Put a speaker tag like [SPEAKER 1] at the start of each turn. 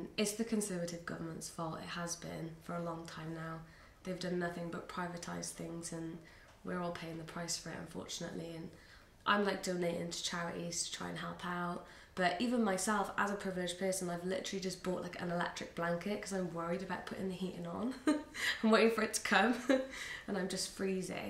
[SPEAKER 1] And it's the Conservative government's fault. It has been for a long time now. They've done nothing but privatise things, and we're all paying the price for it, unfortunately. And I'm like donating to charities to try and help out. But even myself, as a privileged person, I've literally just bought like an electric blanket because I'm worried about putting the heating on. I'm waiting for it to come and I'm just freezing.